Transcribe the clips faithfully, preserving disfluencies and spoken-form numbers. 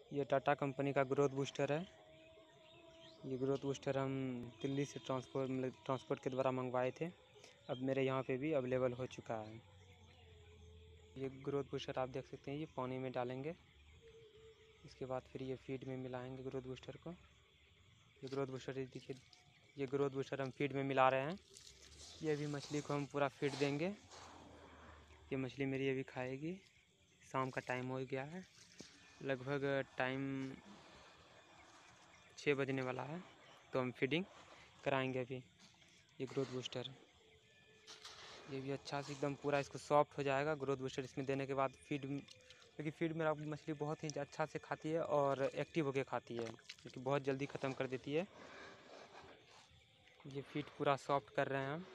ये टाटा कंपनी का growth booster है। ये ग्रोथ बूस्टर हम दिल्ली से ट्रांसपोर्ट मतलब ट्रांसपोर्ट के द्वारा मंगवाए थे। अब मेरे यहाँ पे भी अवेलेबल हो चुका है। ये ग्रोथ बूस्टर आप देख सकते हैं, ये पानी में डालेंगे, इसके बाद फिर ये फीड में मिलाएंगे ग्रोथ बूस्टर को। ये ग्रोथ बूस्टर देखिए, ये ग्रोथ बूस्टर हम फीड में मिला रहे हैं। ये भी मछली को हम पूरा फीड देंगे। ये मछली मेरी अभी खाएगी। शाम का टाइम हो गया है, लगभग टाइम छः बजने वाला है, तो हम फीडिंग कराएंगे अभी। ये ग्रोथ बूस्टर ये भी अच्छा से एकदम पूरा इसको सॉफ्ट हो जाएगा ग्रोथ बूस्टर इसमें देने के बाद। फीड क्योंकि फीड मेरा मछली बहुत ही अच्छा से खाती है और एक्टिव होके खाती है, क्योंकि बहुत जल्दी ख़त्म कर देती है। ये फीड पूरा सॉफ्ट कर रहे हैं हम।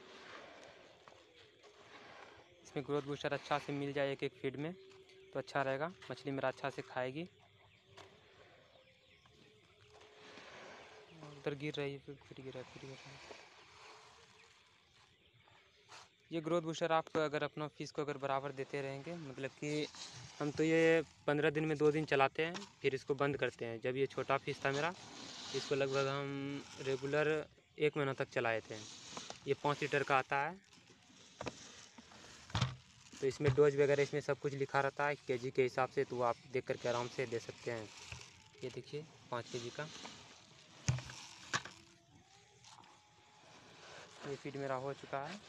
इसमें ग्रोथ बूस्टर अच्छा से मिल जाए एक एक फीड में तो अच्छा रहेगा, मछली मेरा अच्छा से खाएगी। उधर गिर रही है, फिर फिर गिर रहा है फिर गिर रहा है। ये ग्रोथ बूस्टर आप अगर अपना फिश को अगर बराबर देते रहेंगे, मतलब कि हम तो ये पंद्रह दिन में दो दिन चलाते हैं, फिर इसको बंद करते हैं। जब ये छोटा फिश था मेरा, इसको लगभग हम रेगुलर एक महीना तक चलाए थे। ये पाँच लीटर का आता है, तो इसमें डोज वगैरह इसमें सब कुछ लिखा रहता है केजी के हिसाब से, तो आप देख करके आराम से दे सकते हैं। ये देखिए पाँच केजी का ये फीड मेरा हो चुका है।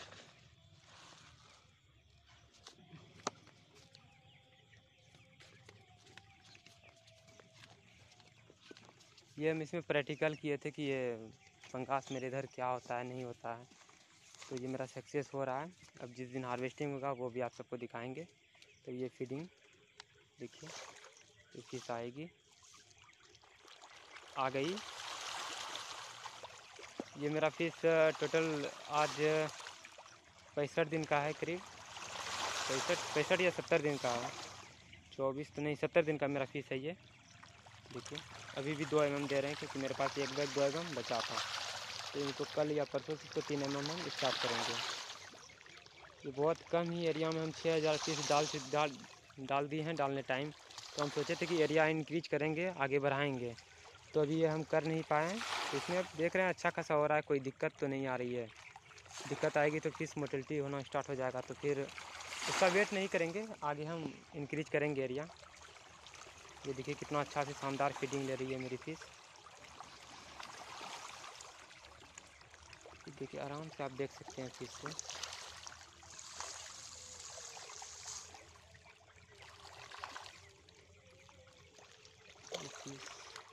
ये हम इसमें प्रैक्टिकल किए थे कि ये पंगास मेरे इधर क्या होता है नहीं होता है, तो ये मेरा सक्सेस हो रहा है। अब जिस दिन हार्वेस्टिंग होगा वो भी आप सबको दिखाएंगे। तो ये फीडिंग देखिए, ये फिश आएगी, आ गई। ये मेरा फिश टोटल आज पैंसठ दिन का है, करीब पैंसठ पैंसठ या सत्तर दिन का है। चौबीस तो नहीं, सत्तर दिन का मेरा फिश है ये। देखिए अभी भी दो एम एम दे रहे हैं, क्योंकि मेरे पास एक बैग दो एम एम बचा था, तो इनको कल या परसों से इसको तीन एम एम हम स्टार्ट करेंगे। ये बहुत कम ही एरिया में हम छः हज़ार पीस डाल डाल डाल दिए हैं डालने टाइम। तो हम सोचे थे कि एरिया इंक्रीज करेंगे, आगे बढ़ाएंगे, तो अभी ये हम कर नहीं पाए हैं। तो इसमें अब देख रहे हैं अच्छा खासा हो रहा है, कोई दिक्कत तो नहीं आ रही है। दिक्कत आएगी तो फिश मोटिलिटी होना स्टार्ट हो जाएगा, तो फिर उसका वेट नहीं करेंगे, आगे हम इंक्रीज करेंगे एरिया। ये देखिए कितना अच्छा से शानदार फीडिंग ले रही है मेरी फिश। देखिए आराम से आप देख सकते हैं फिश से। ये फिश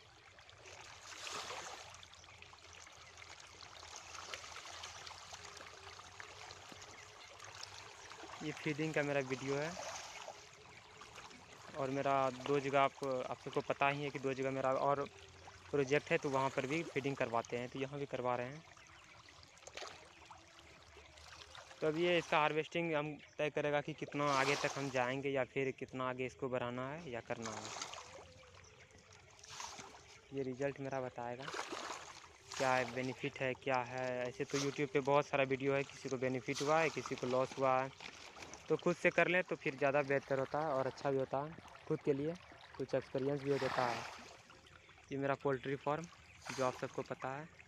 ये फीडिंग का मेरा वीडियो है, और मेरा दो जगह आप आप सबको पता ही है कि दो जगह मेरा और प्रोजेक्ट है, तो वहाँ पर भी फीडिंग करवाते हैं, तो यहाँ भी करवा रहे हैं। तो अब ये इसका हार्वेस्टिंग हम तय करेगा कि कितना आगे तक हम जाएंगे, या फिर कितना आगे इसको बढ़ाना है या करना है। ये रिज़ल्ट मेरा बताएगा क्या है, बेनिफिट है क्या है। ऐसे तो यूट्यूब पे बहुत सारा वीडियो है, किसी को बेनिफिट हुआ है, किसी को लॉस हुआ है, तो खुद से कर लें तो फिर ज़्यादा बेहतर होता है और अच्छा भी होता है खुद के लिए, कुछ एक्सपीरियंस भी हो जाता है। ये मेरा पोल्ट्री फार्म जो आप सबको पता है।